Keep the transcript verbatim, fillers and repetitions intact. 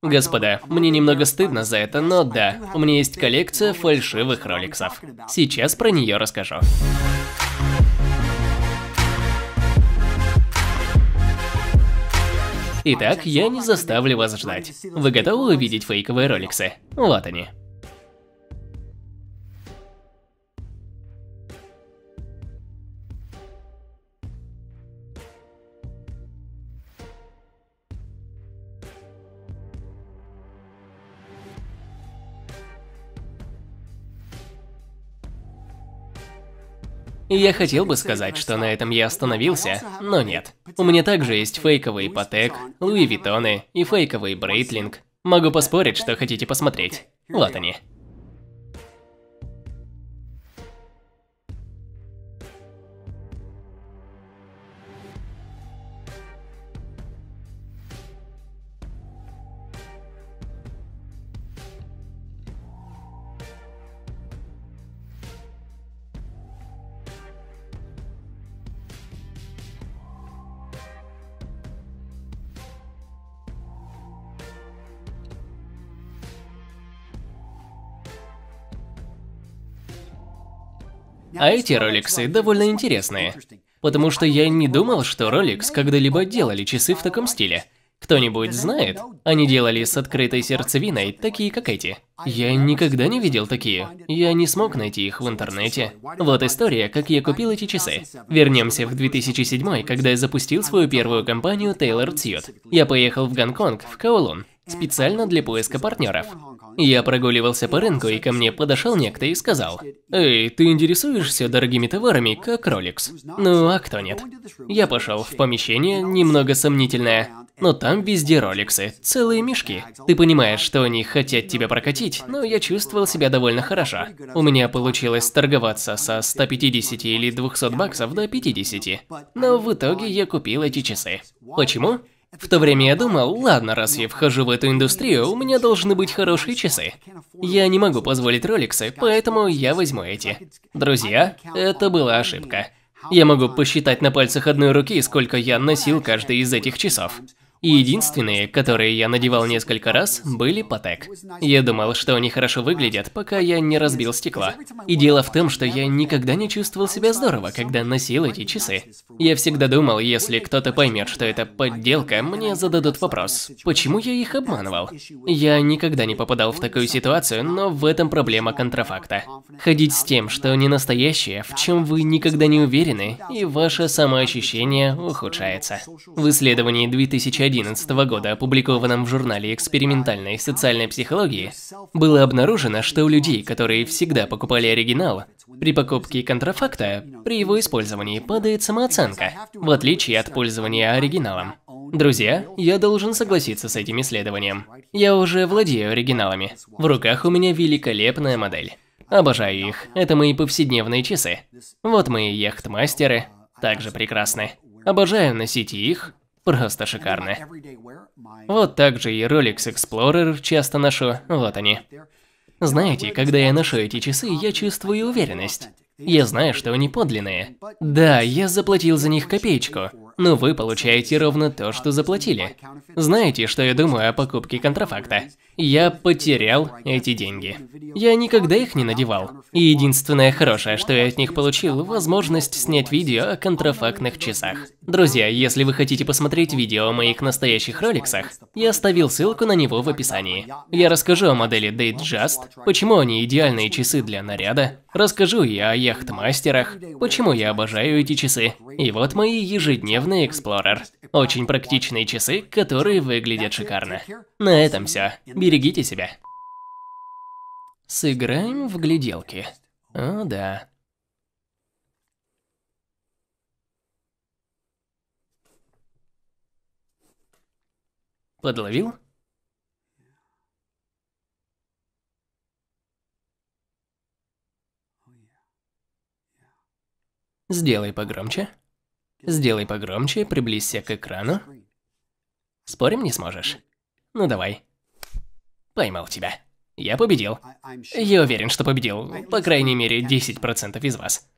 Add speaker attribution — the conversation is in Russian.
Speaker 1: Господа, мне немного стыдно за это, но да, у меня есть коллекция фальшивых роликсов. Сейчас про нее расскажу. Итак, я не заставлю вас ждать. Вы готовы увидеть фейковые роликсы? Вот они. Я хотел бы сказать, что на этом я остановился, но нет. У меня также есть фейковый Patek, Луи Виттоны и фейковый Бreitlink. Могу поспорить, что хотите посмотреть. Вот они. А эти роликсы довольно интересные, потому что я не думал, что Rolex когда-либо делали часы в таком стиле. Кто-нибудь знает? Они делали с открытой сердцевиной, такие как эти. Я никогда не видел такие. Я не смог найти их в интернете. Вот история, как я купил эти часы. Вернемся в две тысячи седьмой, когда я запустил свою первую компанию Tailored Suit. Я поехал в Гонконг, в Коулун, специально для поиска партнеров. Я прогуливался по рынку, и ко мне подошел некто и сказал: «Эй, ты интересуешься дорогими товарами, как Rolex?» Ну, а кто нет? Я пошел в помещение, немного сомнительное, но там везде роликсы, целые мешки. Ты понимаешь, что они хотят тебя прокатить, но я чувствовал себя довольно хорошо. У меня получилось торговаться со ста пятидесяти или двухсот баксов до пятидесяти. Но в итоге я купил эти часы. Почему? В то время я думал, ладно, раз я вхожу в эту индустрию, у меня должны быть хорошие часы. Я не могу позволить роликсы, поэтому я возьму эти. Друзья, это была ошибка. Я могу посчитать на пальцах одной руки, сколько я носил каждый из этих часов. И единственные, которые я надевал несколько раз, были Patek. Я думал, что они хорошо выглядят, пока я не разбил стекло. И дело в том, что я никогда не чувствовал себя здорово, когда носил эти часы. Я всегда думал, если кто-то поймет, что это подделка, мне зададут вопрос, почему я их обманывал. Я никогда не попадал в такую ситуацию, но в этом проблема контрафакта. Ходить с тем, что не настоящее, в чем вы никогда не уверены, и ваше самоощущение ухудшается. В исследовании две тысячи одиннадцатого года, опубликованном в журнале экспериментальной социальной психологии, было обнаружено, что у людей, которые всегда покупали оригинал, при покупке контрафакта, при его использовании падает самооценка, в отличие от пользования оригиналом. Друзья, я должен согласиться с этим исследованием. Я уже владею оригиналами. В руках у меня великолепная модель. Обожаю их. Это мои повседневные часы. Вот мои яхтмастеры, также прекрасны. Обожаю носить их. Просто шикарно. Вот также и Rolex Explorer часто ношу, вот они. Знаете, когда я ношу эти часы, я чувствую уверенность. Я знаю, что они подлинные. Да, я заплатил за них копеечку, но вы получаете ровно то, что заплатили. Знаете, что я думаю о покупке контрафакта? Я потерял эти деньги. Я никогда их не надевал. И единственное хорошее, что я от них получил, возможность снять видео о контрафактных часах. Друзья, если вы хотите посмотреть видео о моих настоящих роликсах, я оставил ссылку на него в описании. Я расскажу о модели Datejust, почему они идеальные часы для наряда, расскажу и о яхтмастерах, почему я обожаю эти часы. И вот мои ежедневные Explorer. Очень практичные часы, которые выглядят шикарно. На этом все. Берегите себя. Сыграем в гляделки. О, да. Подловил? Сделай погромче. Сделай погромче, приблизься к экрану. Спорим, не сможешь? Ну давай. Поймал тебя. Я победил. Я уверен, что победил. По крайней мере, десять процентов из вас.